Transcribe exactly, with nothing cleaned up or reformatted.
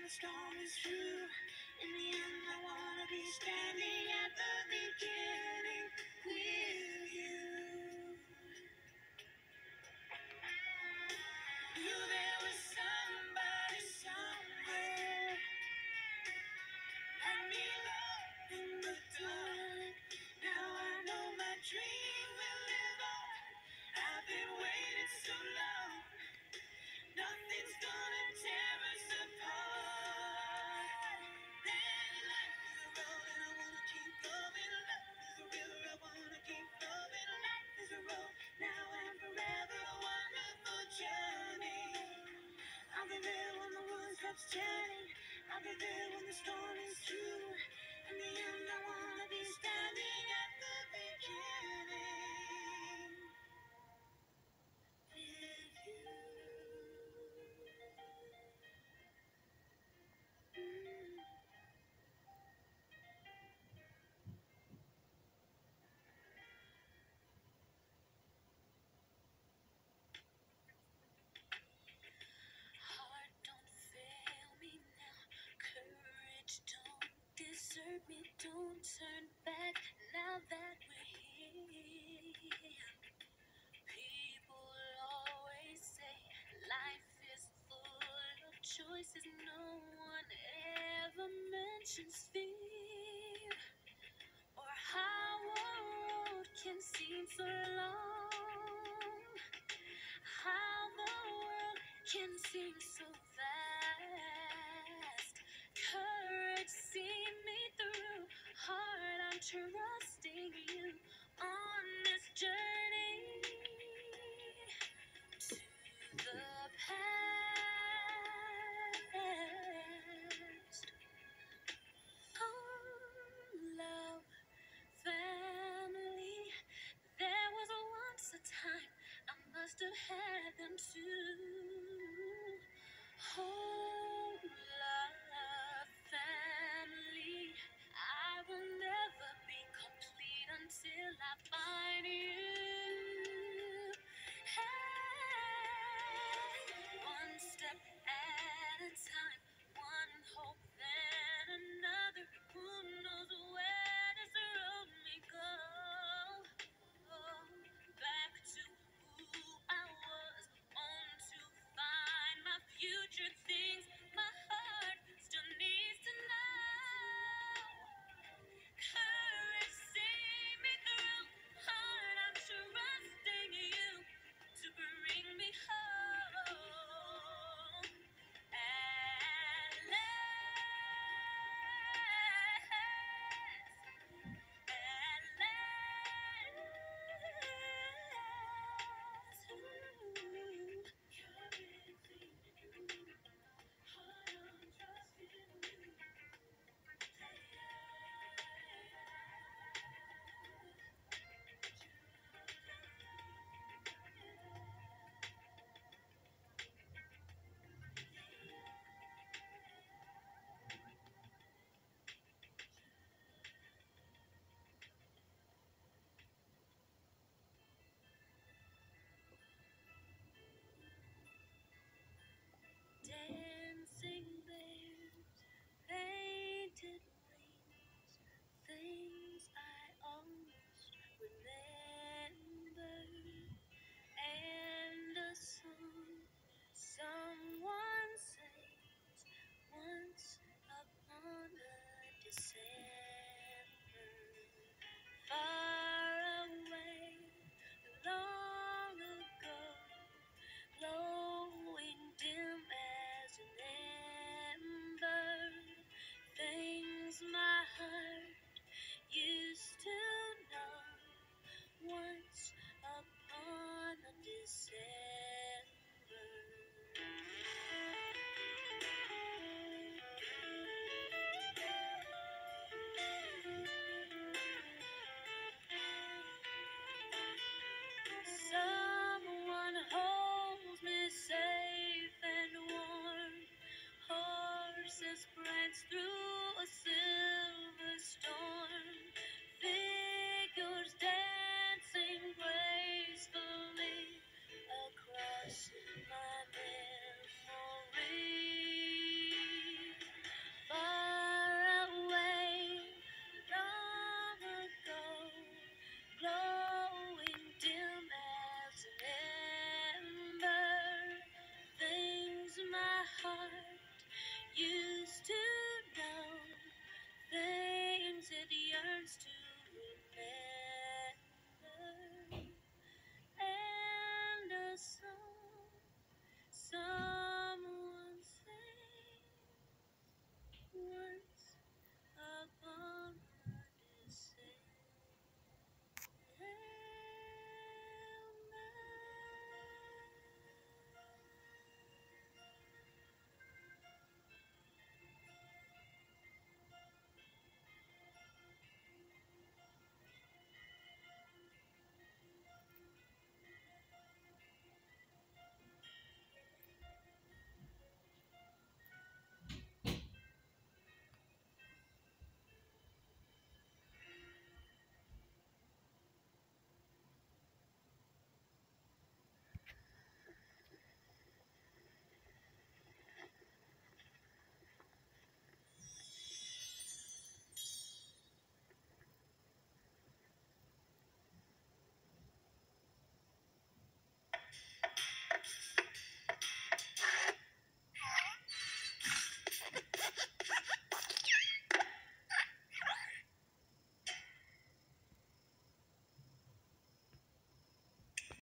the storm is through. In the end, I wanna be standing at the beginning with you. Knew there was somebody somewhere. Let me love in the dark. Now I know my dream will live on. I've been waiting so long. Nothing's gonna tear us apart. Then life is a road and I wanna keep going. Love is a river, I wanna keep flowing. Life is a road, now and forever, a wonderful journey. I'll be there when the world stops turning. I'll be there when the storm is through. In the end, I wanna be standing at the beginning with you. Heart, don't fail me now. Courage, don't desert me. Don't turn back now that we're here. People always say life is full of choices. No one ever mentions fear or how a road can seem so long. How the world can seem so vast. Courage, see me through. Heart, I'm trusting you on this journey to the past. Oh, love, family. There was once a time I must have had them too. Home, love, family. I will never be complete until I find you. Hey, one step at a time, one hope then another. Who knows where this road may go? Back to who I was, on to find my future things. My heart still needs to know. Courage, see me through. Heart, I'm trusting you to bring me home. At last. At last, ooh, courage, see me through. Heart, I'm trusting you. Dancing bears, painted wings, things I almost remember, and a song someone sings once upon a December, far away, long ago, glowing dim as an ember, things my heart used to know once upon a December. Someone holds me safe and warm. Horses prance through a silver storm. Figures dancing gracefully across my memory. turns to